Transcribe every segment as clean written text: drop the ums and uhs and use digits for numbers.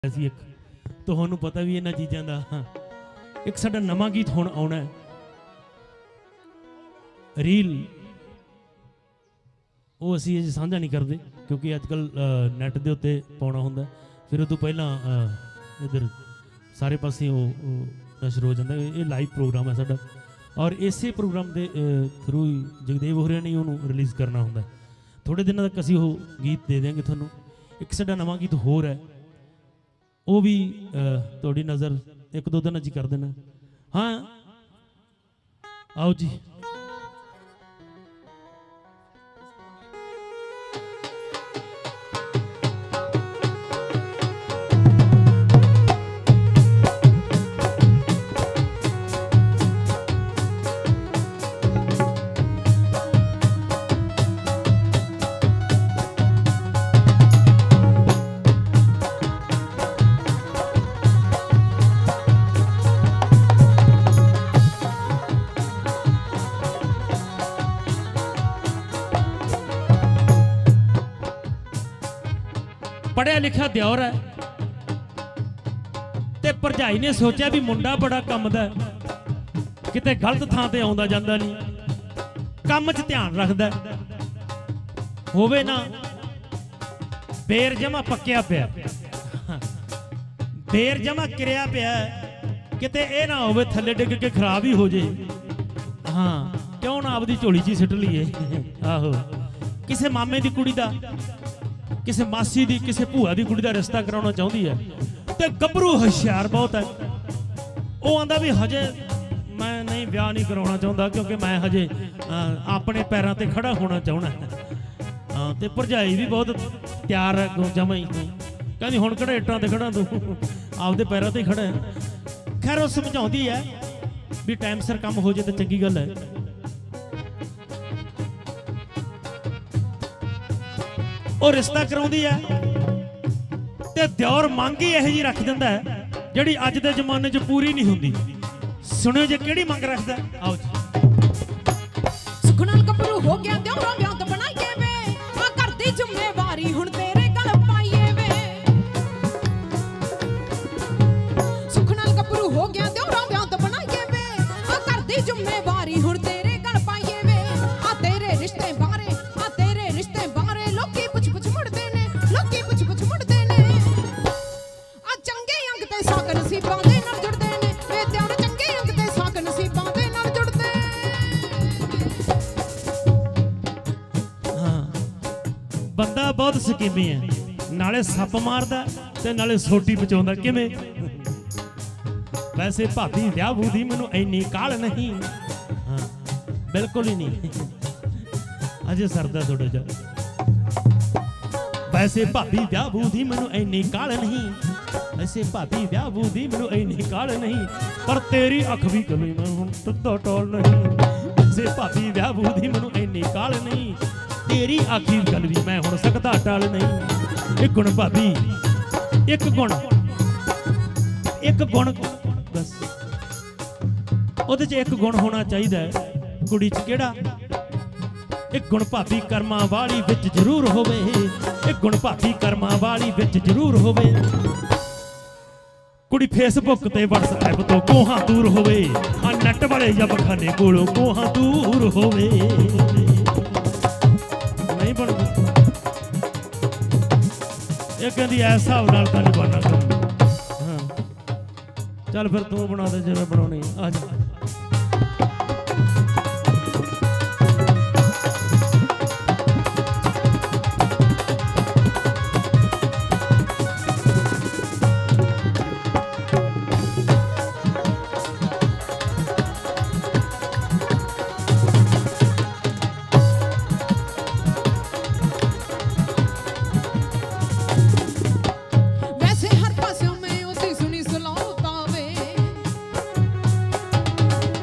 ਸੀ ਇੱਕ ਤੁਹਾਨੂੰ ਪਤਾ ਵੀ ਇਹਨਾਂ ਚੀਜ਼ਾਂ ਦਾ। ਇੱਕ ਸਾਡਾ ਨਵਾਂ ਗੀਤ ਹੁਣ ਆਉਣਾ ਹੈ, ਰੀਲ ਉਹ ਅਸੀਂ ਅਜੇ ਸਾਂਝਾ ਨਹੀਂ ਕਰਦੇ ਕਿਉਂਕਿ ਅੱਜ ਕੱਲ ਨੈਟ ਦੇ ਉੱਤੇ ਪਾਉਣਾ ਹੁੰਦਾ, ਫਿਰ ਉਹ ਤੋਂ ਪਹਿਲਾਂ इधर सारे पासे नशर हो जाता। ये लाइव प्रोग्राम है साडा और इसे प्रोग्राम के थ्रू ही जगदेव होरिया ने उन्होंने रिलीज़ करना होंगे। थोड़े दिनों तक असी वो गीत दे देंगे थोनों। एक साडा नवा गीत होर है, वो भी थोड़ी नज़र एक दो दिन अजी कर देना। हाँ आओ जी। पढ़िया लिखा दिओर है ते भरजाई ने सोचा भी मुंडा बड़ा कम दा किते गलत थां ते आउंदा जांदा नहीं, काम च ध्यान रखदा होवे ना। बेर जमा पक्या पिया, बेर जमा किरिया पिया किते ए ना होवे थल्ले डिग के खराब ही हो जे। हाँ क्यों ना आपदी झोली च सिट लईए। आहो किसे मामे दी कुड़ी दा, किसी मासी दी, किसी भूआ दी कुड़ी दा रिश्ता कराना चाहती है तो गभरू होशियार बहुत है। वो आंदा भी हजे मैं नहीं ब्याह नहीं कराना चाहता क्योंकि मैं हजे अपने पैरों ते खड़ा होना चाहना है। हाँ तो भरजाई भी बहुत तैयार है जमा ही, कहती हुण किहड़ा इट्टां ते खड़ा तू आपदे पैरों ते खड़ा है। खैर वो समझाउंदी है भी टाइम सिर काम हो जाए तो चंगी गल है। और रिश्ता कराउंदी है ते दिओर मंग ही इहो जी रख दिंदा है जिहड़ी अज दे जमाने च पूरी नहीं हुंदी। सुनियो जे किहड़ी मंग रखदा। आओ जी। सुख नाल गभरू हो गया दिओरा ब्याह तो बनाईए वे, आ घर दी जिम्मेवारी हुण तेरे गल पाईए वे। सुख नाल गभरू हो गया दिओरा ब्याह तो बनाईए वे, आ घर दी जिम्मेवारी हुण तेरे गल पाईए वे। आ तेरे रिश्ते बारे, आ तेरे रिश्ते बारे लोकी पुछ पुछ मुड़दे ने, लोकी पुछ पुछ मुड़दे ने। आ चंगे अंग ते साग नसीबां दे नाल जुड़दे ने, वे दिओर चंगे अंग ते साग नसीबां दे नाल जुड़दे। हाँ बंदा बहुत स्कीमी है, नाले सप मारदा ते नाले सोटी बचाउंदा। किवें वैसे भाभी विआह वूह दी मैनूं इन्नी काल नहीं। हाँ बिल्कुल ही नहीं, अजे सरदा थोड़ा जिहा। वैसे भाभी विआह वूह दी मैनूं इन्नी काल नहीं, वैसे भाभी विआह वूह दी मैनूं इन्नी काल नहीं, पर तेरी अख भी कभी मैं हुण टुट्टा टोल नहीं। वैसे भाभी विआह वूह दी मैनूं इन्नी काल नहीं, तेरी आखी गल भी मैं हुण सकदा टाल नहीं। एक गुण भाभी, एक गुण बस ਉਹਦੇ ਚ ਇੱਕ ਗੁਣ ਹੋਣਾ ਚਾਹੀਦਾ ਹੈ ਕੁੜੀ ਚ। ਕਿਹੜਾ? ਇੱਕ ਗੁਣ ਭਾਬੀ ਕਰਮਾਂ ਵਾਲੀ ਵਿੱਚ ਜ਼ਰੂਰ ਹੋਵੇ, ਇੱਕ ਗੁਣ ਭਾਬੀ ਕਰਮਾਂ ਵਾਲੀ ਵਿੱਚ ਜ਼ਰੂਰ ਹੋਵੇ। ਕੁੜੀ ਫੇਸਬੁੱਕ ਤੇ WhatsApp ਤੋਂ ਕੋਹਾਂ ਦੂਰ ਹੋਵੇ, ਆ ਨੈਟ ਵਾਲੇ ਜਾਂ ਬਖਾਨੇ ਕੋਲੋਂ ਕੋਹਾਂ ਦੂਰ ਹੋਵੇ। ਨਹੀਂ ਬਣਦੀ ਇਹ ਕਹਿੰਦੀ ਐਸ ਹਿਸਾਬ ਨਾਲ ਤਾਂ ਨਹੀਂ ਬਣਨਾ ਕੰਮ। चल फिर तू बना दे जिवें बनाउणी। आ जा। वैसे हर पासों में ओदी सुनी सलाह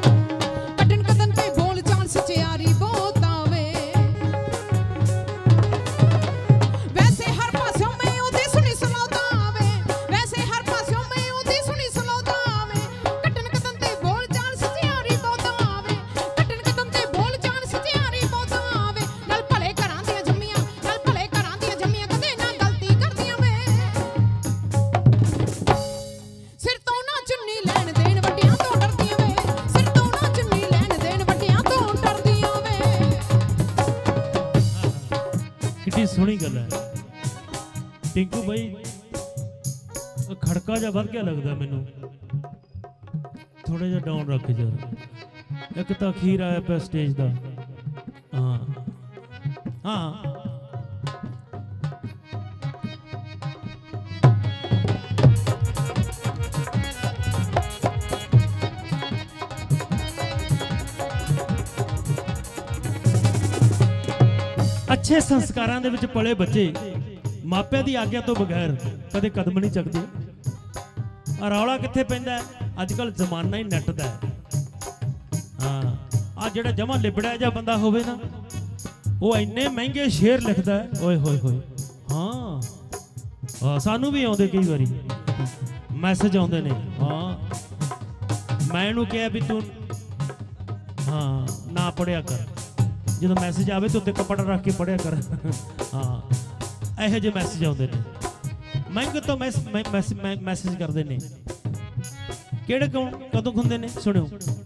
गल है। टिंकू भाई खड़का जा वध गया लगता मैनू, थोड़ा जा डाउन रख जरा। एक तो अखीर आया पे स्टेज का। हाँ हाँ अच्छे संस्कारां दे विच पले बच्चे मापिਆਂ ਦੀ आग्या तो बगैर कदे कदम नहीं चकदे। रौला कित्थे पैंदा है? अजकल जमाना ही नैट दा है। हाँ आ जिहड़ा जमा लिबड़िया जा बंदा होवे ना, वो इन्ने महंगे शेर लिखदा है, ओए होए होए। हाँ सानू भी आउंदे कई बारी मैसेज आउंदे ने। हाँ मैं इहनूं कहा भी तू हाँ ना पढ़िया कर, जो मैसेज आवे तो उत्ते कपड़ा रख के पढ़िया कर। हाँ ਇਹੋ ਜਿਹੇ मैसेज आते हैं। महंगे तो मैसेज करते हैं। ਕਿਹੜੇ ਕੌਣ ਕਦੋਂ ਹੁੰਦੇ ਨੇ? ਸੁਣਿਓ।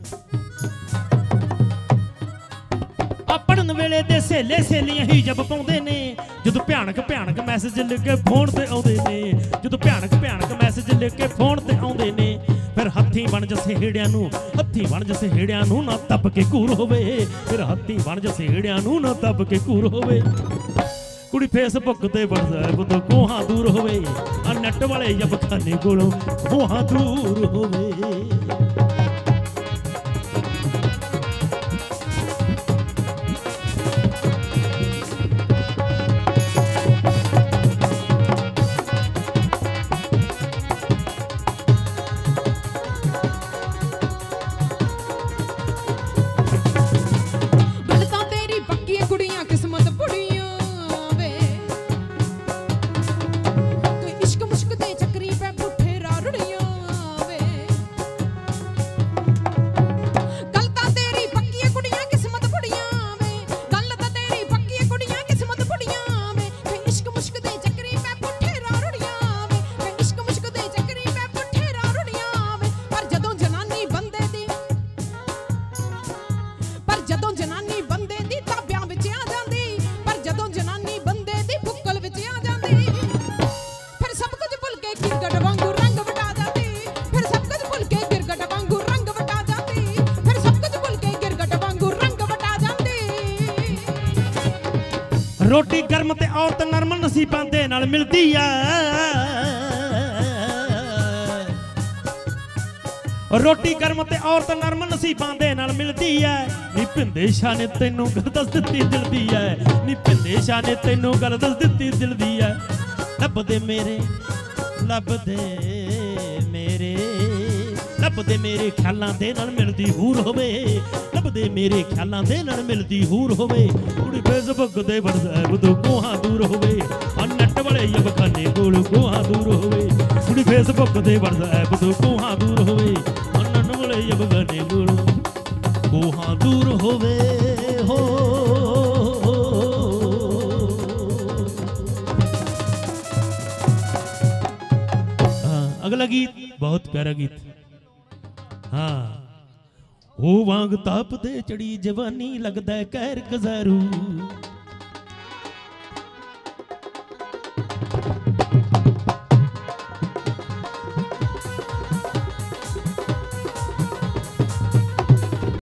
ਪੜਨ ਵੇਲੇ ਦੇ ਸਹੇਲੇ ਸਹੇਲੀਆਂ ਹੀ ਜਬ ਪਾਉਂਦੇ ਨੇ, ਜਦੋਂ ਭਿਆਨਕ ਭਿਆਨਕ ਮੈਸੇਜ ਲਿਖ ਕੇ ਫੋਨ ਤੇ ਆਉਂਦੇ ਨੇ, ਜਦੋਂ ਭਿਆਨਕ ਭਿਆਨਕ ਮੈਸੇਜ ਲਿਖ ਕੇ ਫੋਨ ਤੇ ਆਉਂਦੇ ਨੇ, ਫਿਰ ਹੱਥੀਂ ਬਣ ਜਸੇੜਿਆਂ ਨੂੰ, ਹੱਥੀਂ ਬਣ ਜਸੇੜਿਆਂ ਨੂੰ ਨਾ ਦੱਬ ਕੇ ਘੂਰ ਹੋਵੇ, ਫਿਰ ਹੱਥੀਂ ਬਣ ਜਸੇੜਿਆਂ ਨੂੰ ਨਾ ਦੱਬ ਕੇ ਘੂਰ ਹੋਵੇ। कुड़ी फेसबुक ते व्हाट्सएप तो कोहा दूर होवे, आ नेट वाले जब खाने कोलों कोहा दूर होवे। रोटी गर्म ते औरत नरम नसीबां दे नाल मिलदी है, रोटी गर्म ते औरत नरम नसीबां दे नाल मिलदी है। नी भिंदे शाह ने तैनू गल दस दित्ती दिल दी है, नी भिंदे शाह ने तैनू गल दस दित्ती दिल दी है। लभदे मेरे लभदे मेरे लभदे मेरे ख्यालां दे नाल मिलदी हूर होवे, लभदे मेरे ख्यालां दे नाल मिलदी हूर होवे। कुड़ी फेसबुक ते व्हाट्सएप तो कोहा दूर होवे, आ नेट वाले जब खाने कोल कोहा दूर होवे। कुड़ी फेसबुक ते व्हाट्सएप तो कोहा दूर होवे, आ नेट वाले जब खाने कोल कोहा दूर होवे। हो अगला गीत बहुत प्यारा गीत। हाँ ओ वांग ताप दे चढ़ी जवानी लगदा कहर गजारू,